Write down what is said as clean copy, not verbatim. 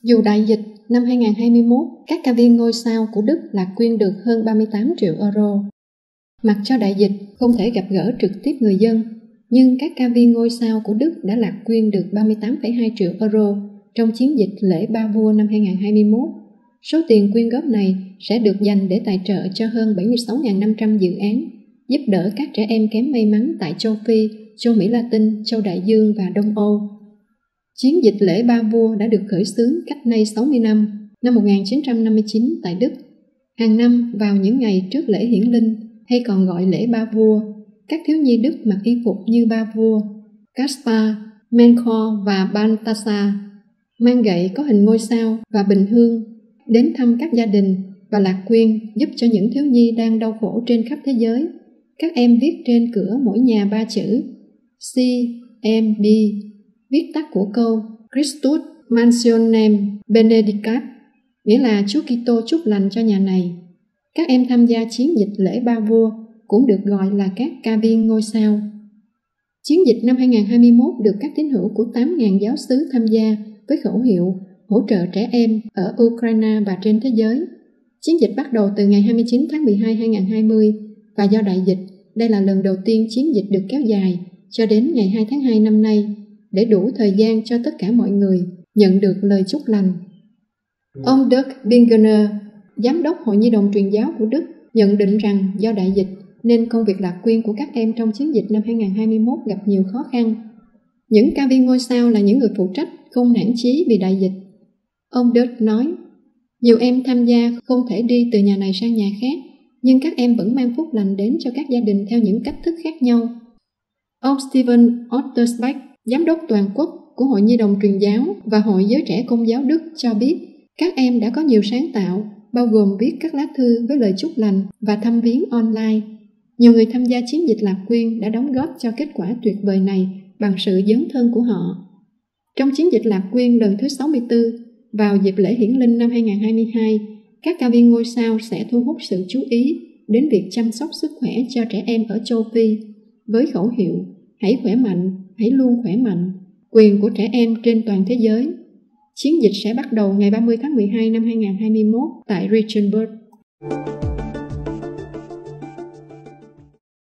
Dù đại dịch năm 2021, các ca viên ngôi sao của Đức lạc quyên được hơn 38 triệu euro. Mặc cho đại dịch không thể gặp gỡ trực tiếp người dân, nhưng các ca viên ngôi sao của Đức đã lạc quyên được 38,2 triệu euro trong chiến dịch lễ Ba Vua năm 2021. Số tiền quyên góp này sẽ được dành để tài trợ cho hơn 76.500 dự án, giúp đỡ các trẻ em kém may mắn tại châu Phi, châu Mỹ Latin, châu Đại Dương và Đông Âu. Chiến dịch lễ Ba Vua đã được khởi xướng cách nay 60 năm 1959 tại Đức. Hàng năm vào những ngày trước lễ Hiển Linh, hay còn gọi lễ Ba Vua, các thiếu nhi Đức mặc y phục như ba vua Caspar, Melchior và Balthasar, mang gậy có hình ngôi sao và bình hương, đến thăm các gia đình và lạc quyên giúp cho những thiếu nhi đang đau khổ trên khắp thế giới. Các em viết trên cửa mỗi nhà 3 chữ CMB, viết tắt của câu Christus Mansionem Benedicat, nghĩa là Chúa Kitô chúc lành cho nhà này. Các em tham gia chiến dịch lễ Ba Vua cũng được gọi là các ca viên ngôi sao. Chiến dịch năm 2021 được các tín hữu của 8.000 giáo xứ tham gia với khẩu hiệu hỗ trợ trẻ em ở Ukraine và trên thế giới. Chiến dịch bắt đầu từ ngày 29 tháng 12 2020 và do đại dịch, đây là lần đầu tiên chiến dịch được kéo dài cho đến ngày 2 tháng 2 năm nay để đủ thời gian cho tất cả mọi người nhận được lời chúc lành. Ông Dirk Bingener, Giám đốc Hội Nhi đồng Truyền giáo của Đức, nhận định rằng do đại dịch nên công việc lạc quyên của các em trong chiến dịch năm 2021 gặp nhiều khó khăn. Những ca viên ngôi sao là những người phụ trách không nản chí vì đại dịch. Ông Dirk nói, nhiều em tham gia không thể đi từ nhà này sang nhà khác, nhưng các em vẫn mang phúc lành đến cho các gia đình theo những cách thức khác nhau. Ông Steven Ottersbach, Giám đốc toàn quốc của Hội Nhi đồng Truyền giáo và Hội Giới trẻ Công giáo Đức cho biết, các em đã có nhiều sáng tạo, bao gồm viết các lá thư với lời chúc lành và thăm viếng online. Nhiều người tham gia chiến dịch lạc quyên đã đóng góp cho kết quả tuyệt vời này bằng sự dấn thân của họ. Trong chiến dịch lạc quyên lần thứ 64, vào dịp lễ Hiển Linh năm 2022, các ca viên ngôi sao sẽ thu hút sự chú ý đến việc chăm sóc sức khỏe cho trẻ em ở châu Phi với khẩu hiệu hãy khỏe mạnh, hãy luôn khỏe mạnh, quyền của trẻ em trên toàn thế giới. Chiến dịch sẽ bắt đầu ngày 30 tháng 12 năm 2021 tại Regensburg.